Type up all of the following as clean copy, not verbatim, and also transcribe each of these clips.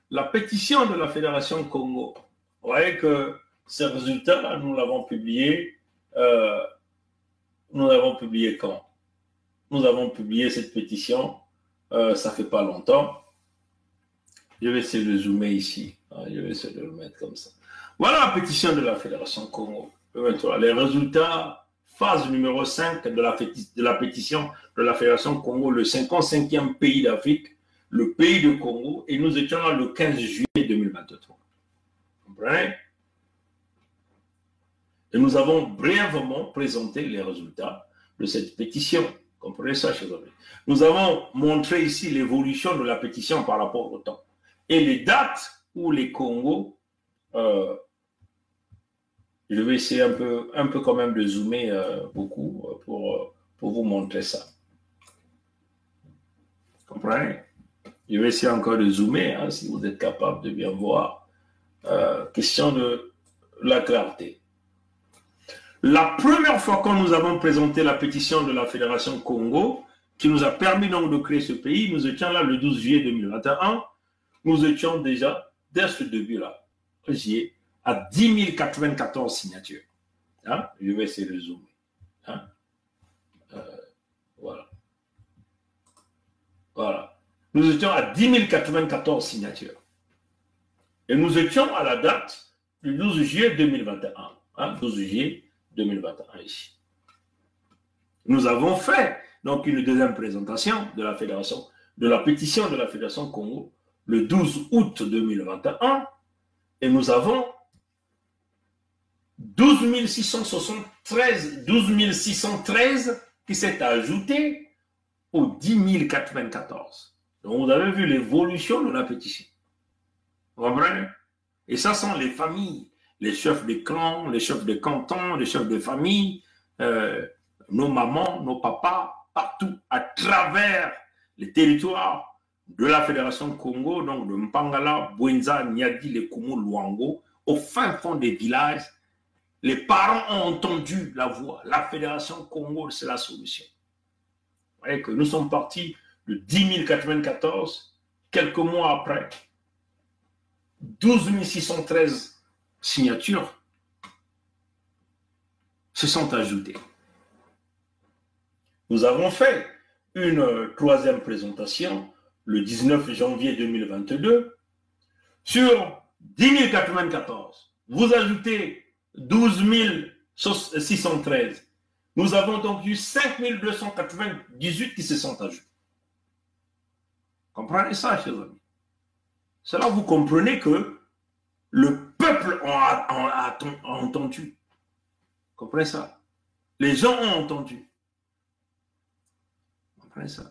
la pétition de la Fédération Congo. Vous voyez que ces résultats-là, nous l'avons publié. Nous l'avons publié quand? Nous avons publié cette pétition, ça fait pas longtemps. Je vais essayer de zoomer ici. Je vais essayer de le mettre comme ça. Voilà la pétition de la Fédération Congo. Les résultats, phase numéro 5 de la pétition de la Fédération Congo, le 55e pays d'Afrique, le pays de Congo, et nous étions là le 15 juillet 2023. Vous comprenez? Et nous avons brièvement présenté les résultats de cette pétition. Vous comprenez ça, chers amis? Nous avons montré ici l'évolution de la pétition par rapport au temps. Et les dates où les Congos, je vais essayer un peu quand même de zoomer beaucoup pour vous montrer ça. Vous comprenez? Je vais essayer encore de zoomer, si vous êtes capable de bien voir. Question de la clarté. La première fois que nous avons présenté la pétition de la Fédération Congo, qui nous a permis donc de créer ce pays, nous étions là le 12 juillet 2021. Nous étions déjà, dès ce début-là, à 10 094 signatures. Je vais essayer de zoomer. Voilà. Nous étions à 10 094 signatures. Et nous étions à la date du 12 juillet 2021. 12 juillet 2021 ici. Nous avons fait donc une deuxième présentation de la fédération, de la pétition de la Fédération Congo le 12 août 2021 et nous avons 12 613 qui s'est ajouté aux 10 094. Donc vous avez vu l'évolution de la pétition. Vous comprenez? Et ça sont les familles, les chefs de clan, les chefs de canton, les chefs de famille, nos mamans, nos papas, partout à travers les territoires de la Fédération Congo, donc de Mpangala, Bouenza, Niadi, Lekumu, Luango, au fin fond des villages. Les parents ont entendu la voix. La Fédération Congo, c'est la solution. Vous voyez que nous sommes partis de 10 094, quelques mois après, 12 613 signatures se sont ajoutées. Nous avons fait une troisième présentation le 19 janvier 2022 sur 10 094. Vous ajoutez 12 613. Nous avons donc eu 5 298 qui se sont ajoutés. Comprenez ça, chers amis? Cela vous comprenez que le peuple a entendu. Comprenez ça? Les gens ont entendu. Comprenez ça?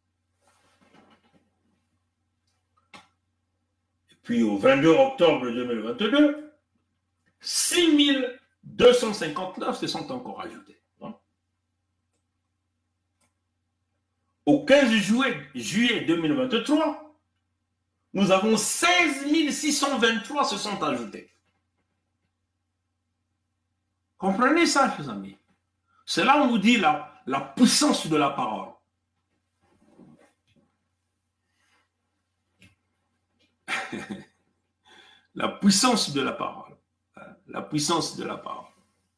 Et puis au 22 octobre 2022, 6 259 se sont encore ajoutés. Au 15 juillet 2023, nous avons 16 623 se sont ajoutés. Comprenez ça, chers amis? C'est là où on vous dit la puissance de la parole. La puissance de la parole. La puissance de la parole.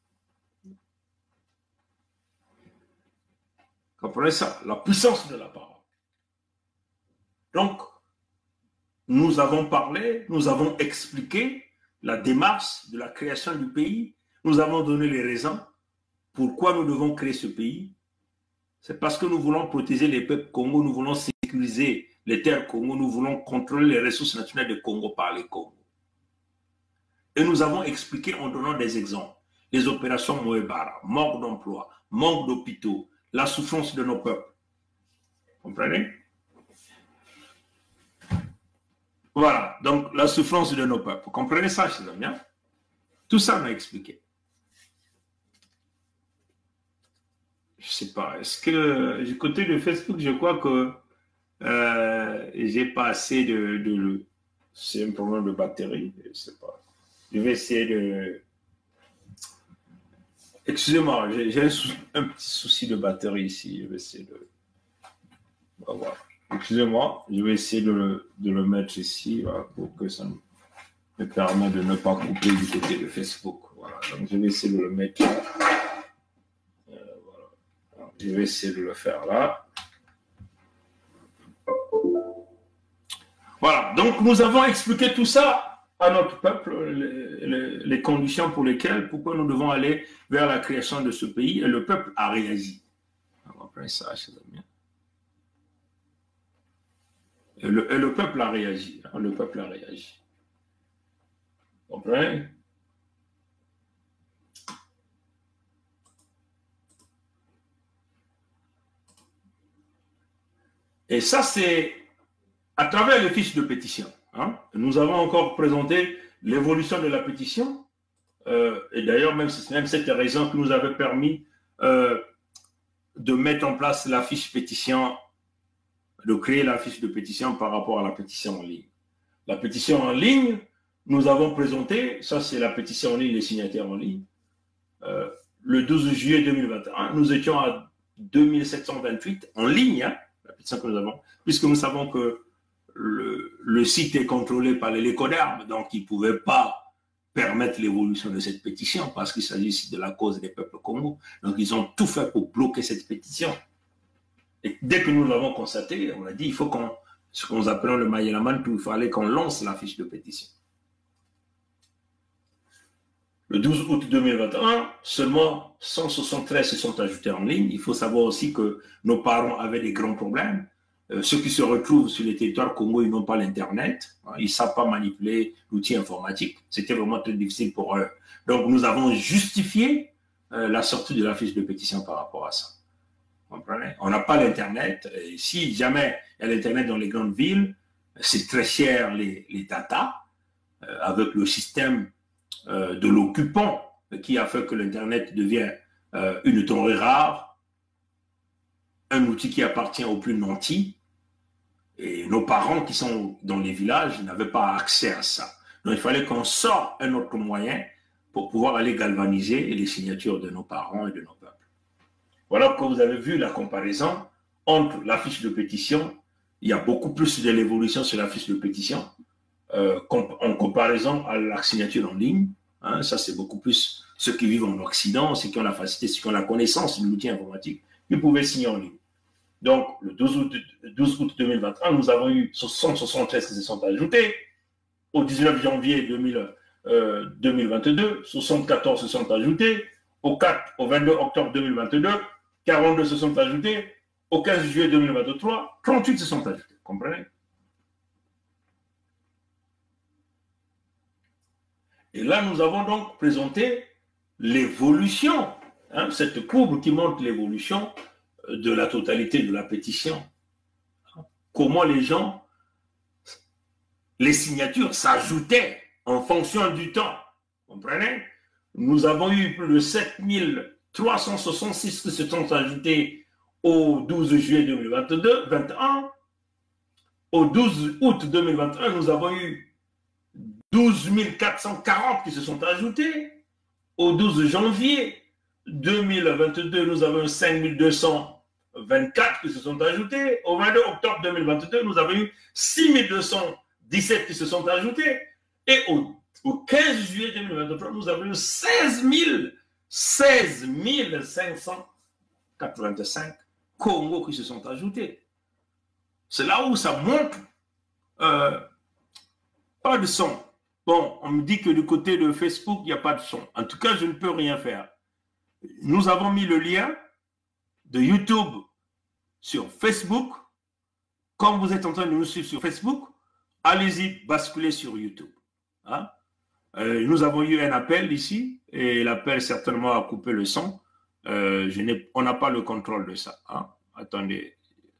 Comprenez ça? La puissance de la parole. Donc, nous avons parlé, nous avons expliqué la démarche de la création du pays. Nous avons donné les raisons pourquoi nous devons créer ce pays. C'est parce que nous voulons protéger les peuples Congo, nous voulons sécuriser les terres Congo, nous voulons contrôler les ressources naturelles du Congo par les Congo. Et nous avons expliqué en donnant des exemples. Les opérations Moebara, manque d'emploi, manque d'hôpitaux, la souffrance de nos peuples. Comprenez? Voilà, donc la souffrance de nos peuples. Vous comprenez ça, chers amis? Tout ça, on a expliqué. Je ne sais pas, est-ce que du côté de Facebook, je crois que j'ai pas assez de c'est un problème de batterie, je ne sais pas. Je vais essayer de... Excusez-moi, j'ai un petit souci de batterie ici. Je vais essayer de... On va voir. Excusez-moi, je vais essayer de le mettre ici voilà, pour que ça me permette de ne pas couper du côté de Facebook. Voilà, donc je vais essayer de le mettre là. Voilà. Je vais essayer de le faire là. Voilà, donc nous avons expliqué tout ça à notre peuple, les conditions pour lesquelles, pourquoi nous devons aller vers la création de ce pays, et le peuple a réagi. On va prendre ça, chers amis. Et le peuple a réagi. Hein, le peuple a réagi. Vous comprenez? Et ça, c'est à travers les fiches de pétition. Hein, nous avons encore présenté l'évolution de la pétition. Et d'ailleurs, même cette raison qui nous avait permis de mettre en place la fiche pétition, de créer la fiche de pétition par rapport à la pétition en ligne. La pétition en ligne, nous avons présenté, ça c'est la pétition en ligne, les signataires en ligne, le 12 juillet 2021, nous étions à 2728 en ligne, hein, la pétition que nous avons, puisque nous savons que le site est contrôlé par les Lécodermes, donc ils ne pouvaient pas permettre l'évolution de cette pétition parce qu'il s'agit ici de la cause des peuples Congo. Donc ils ont tout fait pour bloquer cette pétition. Et dès que nous l'avons constaté, on a dit il faut qu'on, ce que nous appelons le Mayelaman, il fallait qu'on lance la fiche de pétition. Le 12 août 2021, seulement 173 se sont ajoutés en ligne. Il faut savoir aussi que nos parents avaient des grands problèmes. Ceux qui se retrouvent sur les territoires Congo, ils n'ont pas l'Internet. Ils ne savent pas manipuler l'outil informatique. C'était vraiment très difficile pour eux. Donc, nous avons justifié la sortie de la fiche de pétition par rapport à ça. Vous comprenez? On n'a pas l'Internet. Si jamais il y a l'Internet dans les grandes villes, c'est très cher les data, avec le système de l'occupant qui a fait que l'Internet devient une denrée rare, un outil qui appartient aux plus nantis. Et nos parents qui sont dans les villages n'avaient pas accès à ça. Donc il fallait qu'on sorte un autre moyen pour pouvoir aller galvaniser les signatures de nos parents et de nos peuples. Voilà que vous avez vu la comparaison entre la fiche de pétition. Il y a beaucoup plus de l'évolution sur la fiche de pétition en comparaison à la signature en ligne. Hein, ça, c'est beaucoup plus ceux qui vivent en Occident, ceux qui ont la facilité, ceux qui ont la connaissance de l'outil informatique, qui pouvaient signer en ligne. Donc, le 12 août 2021, nous avons eu 173 qui se sont ajoutés. Au 19 janvier 2022, 74 se sont ajoutés. Au 22 octobre 2022, 42 se sont ajoutés. Au 15 juillet 2023, 38 se sont ajoutés. Vous comprenez? Et là, nous avons donc présenté l'évolution, hein, cette courbe qui montre l'évolution de la totalité de la pétition. Comment les gens, les signatures s'ajoutaient en fonction du temps. Vous comprenez? Nous avons eu plus de 7366 qui se sont ajoutés au 12 juillet 2021. Au 12 août 2021, nous avons eu 12 440 qui se sont ajoutés. Au 12 janvier 2022, nous avons 5 224 qui se sont ajoutés. Au 22 octobre 2022, nous avons eu 6 217 qui se sont ajoutés. Et au 15 juillet 2023, nous avons eu 16 585 Congos qui se sont ajoutés. C'est là où ça montre pas de son. Bon, on me dit que du côté de Facebook, il n'y a pas de son. En tout cas, je ne peux rien faire. Nous avons mis le lien de YouTube sur Facebook. Comme vous êtes en train de nous suivre sur Facebook, allez-y, basculez sur YouTube. Hein? Nous avons eu un appel ici, et l'appel certainement a coupé le son. On n'a pas le contrôle de ça. Hein? Attendez.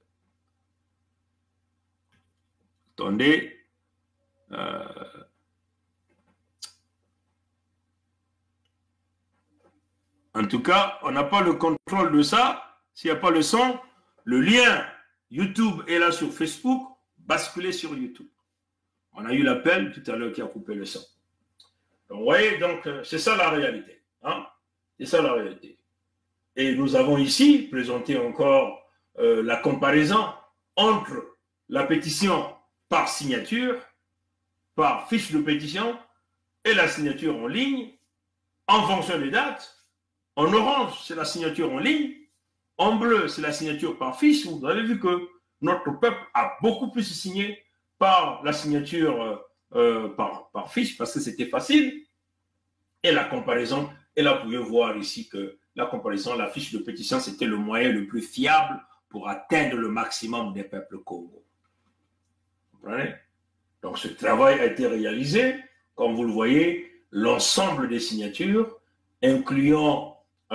En tout cas, on n'a pas le contrôle de ça. S'il n'y a pas le son, le lien YouTube est là sur Facebook, basculez sur YouTube. On a eu l'appel tout à l'heure qui a coupé le son. Donc, vous voyez, donc, c'est ça la réalité. Hein? C'est ça la réalité. Et nous avons ici présenté encore la comparaison entre la pétition par signature, par fiche de pétition, et la signature en ligne, en fonction des dates. En orange, c'est la signature en ligne. En bleu, c'est la signature par fiche. Vous avez vu que notre peuple a beaucoup plus signé par la signature par fiche, parce que c'était facile. Et la comparaison, et là, vous pouvez voir ici que la comparaison, la fiche de pétition, c'était le moyen le plus fiable pour atteindre le maximum des peuples Congo. Vous comprenez? Donc, ce travail a été réalisé, comme vous le voyez, l'ensemble des signatures, incluant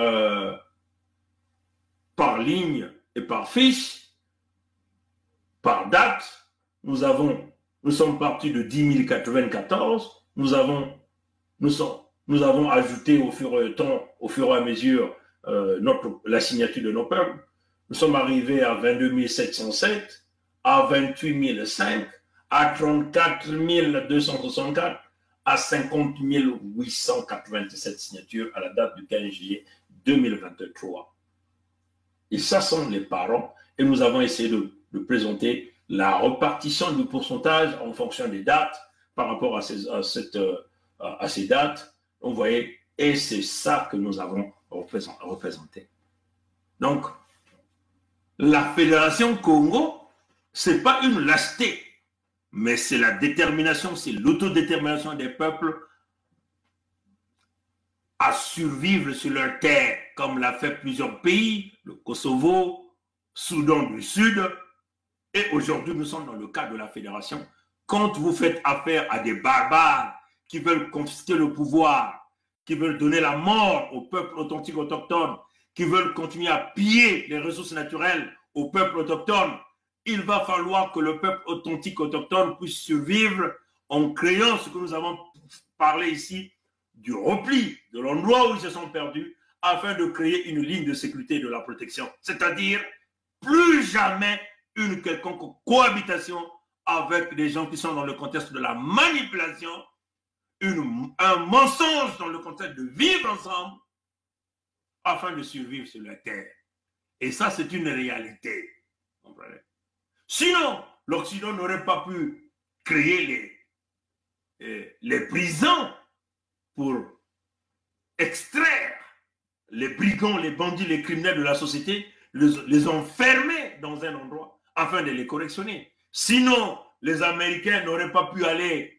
par ligne et par fiche, par date. Nous sommes partis de 10 094. Nous avons ajouté au fur et à mesure la signature de nos peuples. Nous sommes arrivés à 22 707, à 28 005, à 34 264, à 50 897 signatures à la date du 15 juillet 2023. Et ça sont les parents. Et nous avons essayé de présenter la répartition du pourcentage en fonction des dates par rapport à ces dates. Vous voyez, et c'est ça que nous avons représenté. Donc, la Fédération Congo, ce n'est pas une lâcheté, mais c'est la détermination, c'est l'autodétermination des peuples à survivre sur leur terre, comme l'a fait plusieurs pays, le Kosovo, Soudan du Sud, et aujourd'hui nous sommes dans le cas de la Fédération. Quand vous faites affaire à des barbares qui veulent confisquer le pouvoir, qui veulent donner la mort aux peuples authentiques autochtones, qui veulent continuer à piller les ressources naturelles aux peuples autochtones, il va falloir que le peuple authentique autochtone puisse survivre en créant ce que nous avons parlé ici, du repli, de l'endroit où ils se sont perdus, afin de créer une ligne de sécurité et de la protection. C'est-à-dire, plus jamais une quelconque cohabitation avec des gens qui sont dans le contexte de la manipulation, un mensonge dans le contexte de vivre ensemble, afin de survivre sur la terre. Et ça, c'est une réalité. Sinon, l'Occident n'aurait pas pu créer les prisons pour extraire les brigands, les bandits, les criminels de la société, les enfermer dans un endroit afin de les correctionner. Sinon, les Américains n'auraient pas pu aller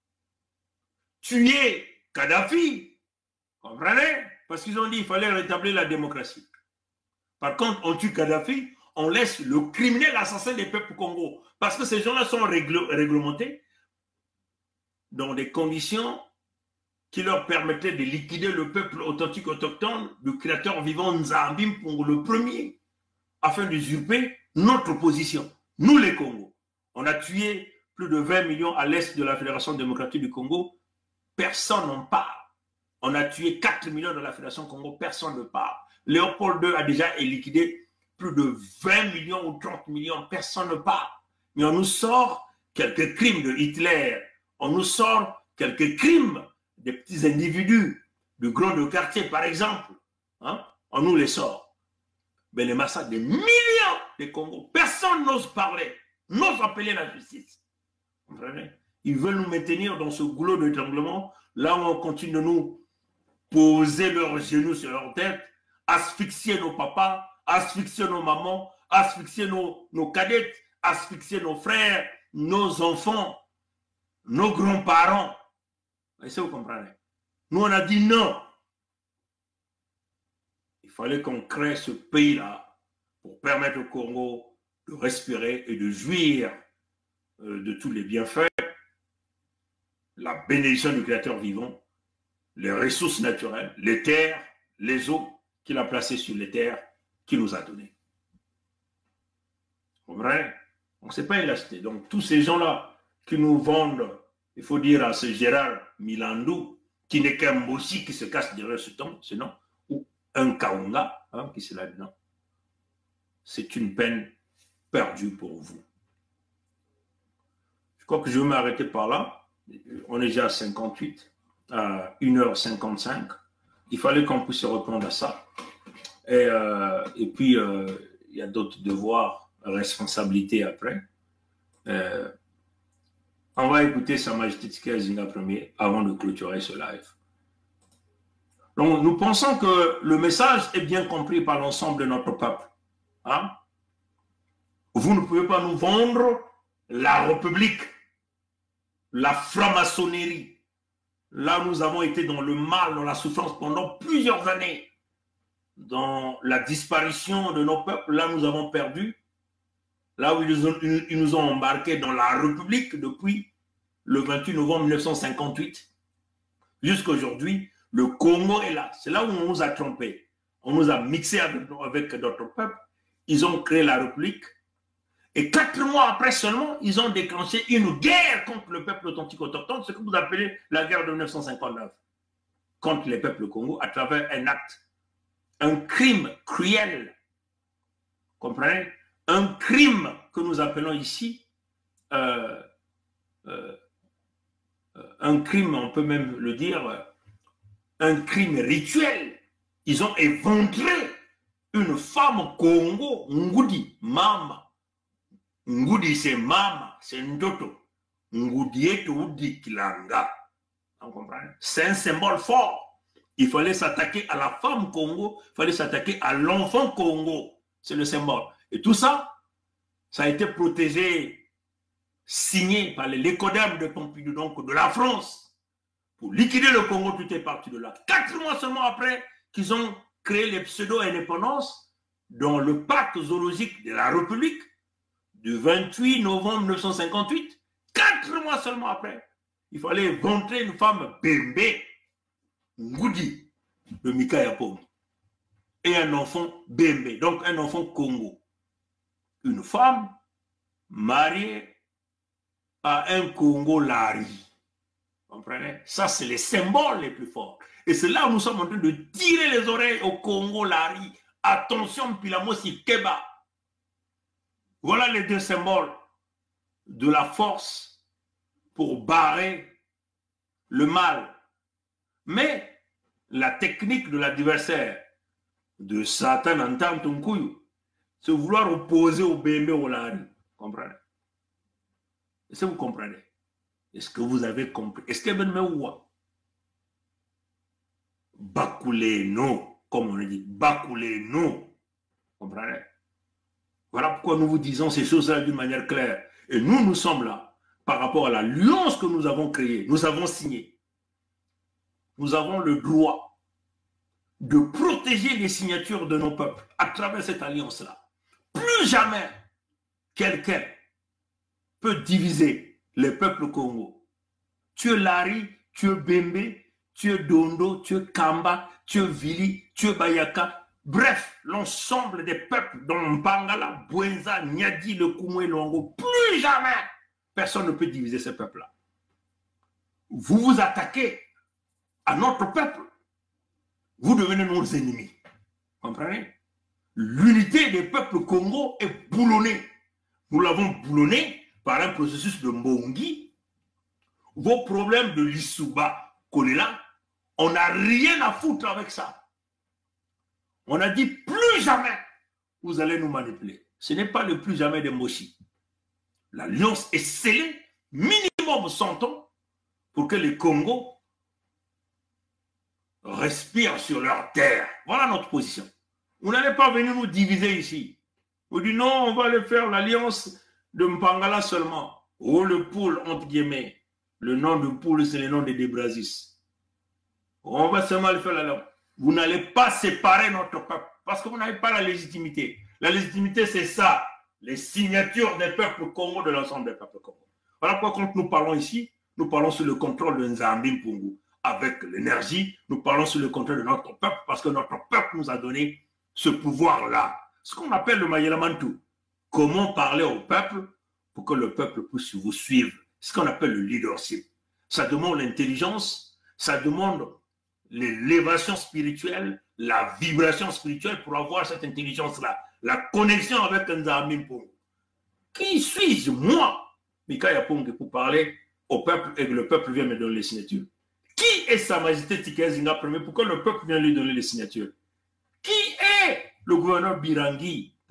tuer Kadhafi. Comprenez? Parce qu'ils ont dit qu'il fallait rétablir la démocratie. Par contre, on tue Kadhafi, on laisse le criminel assassin des peuples Congo. Parce que ces gens-là sont réglementés dans des conditions qui leur permettaient de liquider le peuple authentique autochtone, le créateur vivant Nzambim pour le premier, afin d'usurper notre position. Nous les Congos, on a tué plus de 20 millions à l'est de la Fédération démocratique du Congo, personne n'en parle. On a tué 4 millions dans la Fédération Congo, personne ne parle. Léopold II a déjà liquidé plus de 20 millions ou 30 millions, personne ne parle. Mais on nous sort quelques crimes de Hitler, on nous sort quelques crimes des petits individus, de grands de quartier par exemple, hein? On nous les sort. Mais les massacres des millions de Congo, personne n'ose parler, n'ose appeler la justice. Vous comprenez? Ils veulent nous maintenir dans ce goulot d'étranglement, là où on continue de nous poser leurs genoux sur leur tête, asphyxier nos papas, asphyxier nos mamans, asphyxier nos cadettes, asphyxier nos frères, nos enfants, nos grands-parents. Est-ce que vous comprenez? Nous, on a dit non. Il fallait qu'on crée ce pays-là pour permettre au Congo de respirer et de jouir de tous les bienfaits, la bénédiction du Créateur vivant, les ressources naturelles, les terres, les eaux qu'il a placées sur les terres qu'il nous a données. Vous comprenez? Donc, ce n'est pas une lâcheté. Donc, tous ces gens-là qui nous vendent, il faut dire à ce Gérard Milandou, qui n'est qu'un Mbossi qui se cache derrière ce nom, ou un Kaunga, hein, qui se l'a dit, non. C'est une peine perdue pour vous. Je crois que je vais m'arrêter par là. On est déjà à 58, à 1h55. Il fallait qu'on puisse répondre à ça. Et puis, il y a d'autres devoirs, responsabilités après. On va écouter Sa Majesté Tika Zinga Premier avant de clôturer ce live. Donc, nous pensons que le message est bien compris par l'ensemble de notre peuple. Hein? Vous ne pouvez pas nous vendre la République, la franc-maçonnerie. Là, nous avons été dans le mal, dans la souffrance pendant plusieurs années. Dans la disparition de nos peuples, là, nous avons perdu. Là où ils nous ont embarqués dans la République depuis le 28 novembre 1958 jusqu'à aujourd'hui, le Congo est là. C'est là où on nous a trompés. On nous a mixés avec d'autres peuples. Ils ont créé la République. Et 4 mois après seulement, ils ont déclenché une guerre contre le peuple authentique autochtone, ce que vous appelez la guerre de 1959, contre les peuples Congo à travers un acte, un crime cruel. Comprenez? Un crime que nous appelons ici, un crime, on peut même le dire, un crime rituel. Ils ont éventré une femme Congo, Ngudi, Mama. Ngudi c'est Mama, c'est Ndoto. Ngudi est Udi Kilanga. On comprend? C'est un symbole fort. Il fallait s'attaquer à la femme Congo, il fallait s'attaquer à l'enfant Congo. C'est le symbole. Et tout ça, ça a été protégé, signé par l'écodème de Pompidou, donc de la France, pour liquider le Congo, tout est parti de là. 4 mois seulement après qu'ils ont créé les pseudo-indépendances dans le parc zoologique de la République du 28 novembre 1958, 4 mois seulement après, il fallait éventrer une femme Bembe, Ngudi, de Mika Yapom, et un enfant Bembe, donc un enfant Congo. Une femme mariée à un Congo Lari. Vous comprenez? Ça, c'est les symboles les plus forts. Et c'est là où nous sommes en train de tirer les oreilles au Congo Lari. Attention, Pilamosi Keba. Voilà les 2 symboles de la force pour barrer le mal. Mais la technique de l'adversaire, de Satan en tant que c'est vouloir opposer au BMB au Lari. Comprenez? Est-ce que vous comprenez? Est-ce que vous avez compris? Est-ce que vous avez Bakoulé non, comme on dit, Bakoulé non. Comprenez? Voilà pourquoi nous vous disons ces choses-là d'une manière claire. Et nous sommes là par rapport à l'alliance que nous avons créée, nous avons signé. Nous avons le droit de protéger les signatures de nos peuples à travers cette alliance-là. Plus jamais quelqu'un peut diviser les peuples Congo. Tu es Lari, tu es Bembe, tu es Dondo, tu es Kamba, tu es Vili, tu es Bayaka. Bref, l'ensemble des peuples dont Mpangala, Bouenza, Nyadi, le Koumou et Longo, plus jamais personne ne peut diviser ces peuples-là. Vous vous attaquez à notre peuple, vous devenez nos ennemis. Comprenez? L'unité des peuples Congo est boulonnée. Nous l'avons boulonnée par un processus de Mbongi. Vos problèmes de l'Issouba, Kolela, on n'a rien à foutre avec ça. On a dit plus jamais vous allez nous manipuler. Ce n'est pas le plus jamais de Moshi. L'alliance est scellée, minimum 100 ans, pour que les Congos respirent sur leur terre. Voilà notre position. Vous n'allez pas venir nous diviser ici. Vous dites non, on va aller faire l'alliance de Mpangala seulement. Oh, le poule, entre guillemets. Le nom de poule, c'est le nom de Debrasis. On va seulement le faire l'alliance. Vous n'allez pas séparer notre peuple parce que vous n'avez pas la légitimité. La légitimité, c'est ça. Les signatures des peuples Congo, de l'ensemble des peuples Congo. Voilà pourquoi quand nous parlons ici, nous parlons sous le contrôle de Nzambi Mpungu. Avec l'énergie, nous parlons sous le contrôle de notre peuple parce que notre peuple nous a donné ce pouvoir-là. Ce qu'on appelle le Mayelamantou. Comment parler au peuple pour que le peuple puisse vous suivre. Ce qu'on appelle le leadership. Ça demande l'intelligence, ça demande l'élévation spirituelle, la vibration spirituelle pour avoir cette intelligence-là. La connexion avec Nzambi Mpungu. Qui suis-je, moi, Mika Yapong, pour parler au peuple et que le peuple vienne me donner les signatures? Qui est Sa Majesté Tika Zinga Premier pour que le peuple vienne lui donner les signatures? Qui est le gouverneur Birangi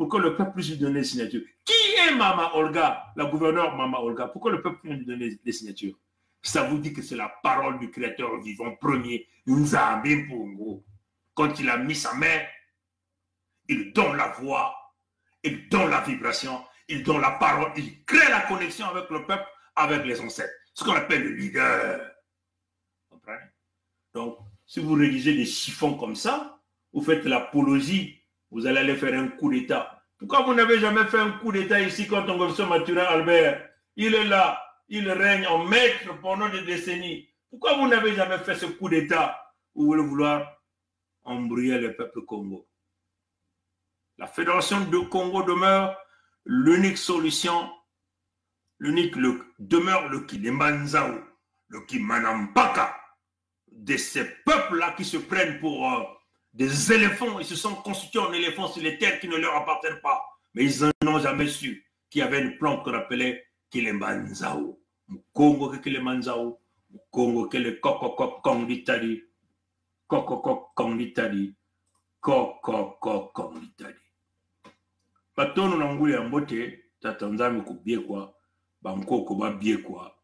pour que le peuple puisse lui donner des signatures. Qui est Mama Olga, la gouverneure Mama Olga? Pourquoi le peuple peut lui donner des signatures? Ça vous dit que c'est la parole du Créateur vivant premier, Nzambe Pongo. Quand il a mis sa main, il donne la voix, il donne la vibration, il donne la parole, il crée la connexion avec le peuple, avec les ancêtres. Ce qu'on appelle le leader. Vous comprenez? Donc, si vous rédigez des chiffons comme ça, vous faites l'apologie, vous allez aller faire un coup d'État. Pourquoi vous n'avez jamais fait un coup d'État ici quand on comme Mathurin Albert? Il est là, il règne en maître pendant des décennies. Pourquoi vous n'avez jamais fait ce coup d'État? Vous voulez vouloir embrouiller le peuple Congo. La fédération de Congo demeure l'unique solution, demeure le Kilembanzao, le Kimanampaka, de ces peuples-là qui se prennent pour des éléphants. Ils se sont constitués en éléphants sur les terres qui ne leur appartiennent pas. Mais ils n'ont jamais su qu'il y avait une plante qu'on appelait Kilembanzao. Congo Kilembanzao, Congo Kile Kokokok Kongitali, Kokokok Kongitali, Kokokok Kongitali. Patono na nguli ya mbote, tatanzami kubiekwa, bankoko babiekwa,